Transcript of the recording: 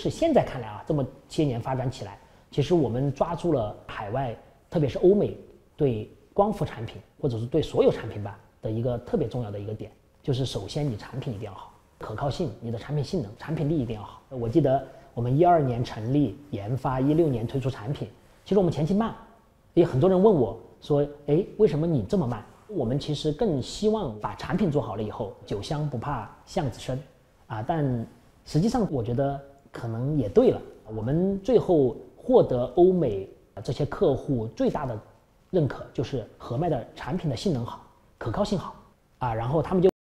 是现在看来啊，这么些年发展起来，其实我们抓住了海外，特别是欧美对光伏产品或者是对所有产品吧的一个特别重要的一个点，就是首先你产品一定要好，可靠性，你的产品性能、产品力一定要好。我记得我们12年成立研发，16年推出产品，其实我们前期慢，也很多人问我说，为什么你这么慢？我们其实更希望把产品做好了以后，酒香不怕巷子深啊，但实际上我觉得可能也对了。我们最后获得欧美这些客户最大的认可，就是何麦的产品的性能好，可靠性好啊，然后他们就